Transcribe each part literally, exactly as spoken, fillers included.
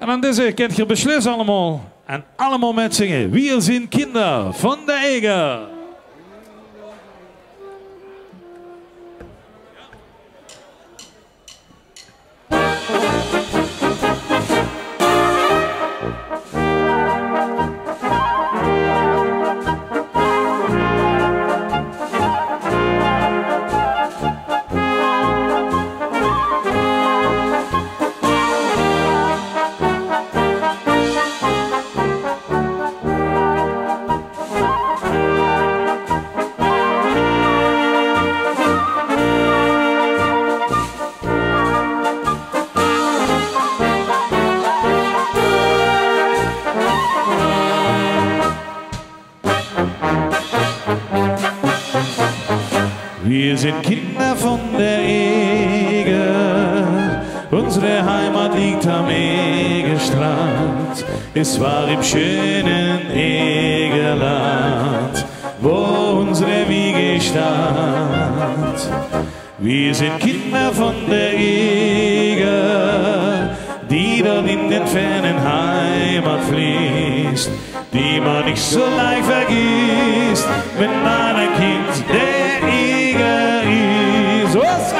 En aan deze kent je beslist allemaal. En allemaal met zingen. Wir sind Kinder von der Eger. Wir sind Kinder von der Eger, unsere Heimat liegt am Egerstrand. Es war im schönen Egerland, wo unsere Wiege stand. Wir sind Kinder von der Eger, die dort in den fernen Heimat fließt, die man nicht so leicht vergisst, wenn man ein Kind der Eger ist. Ossa!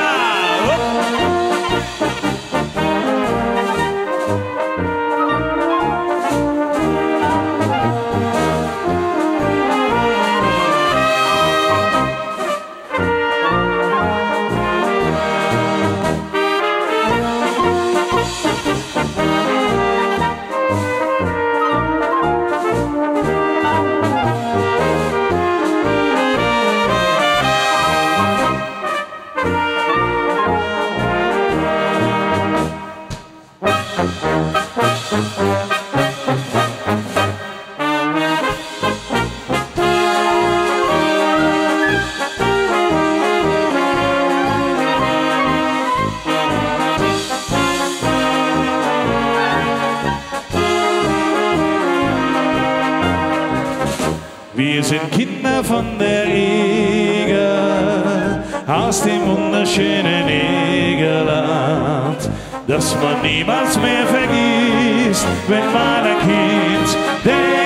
Wir sind Kinder von der Eger, aus dem wunderschönen Egerland, das man niemals mehr vergisst, wenn man ein Kind der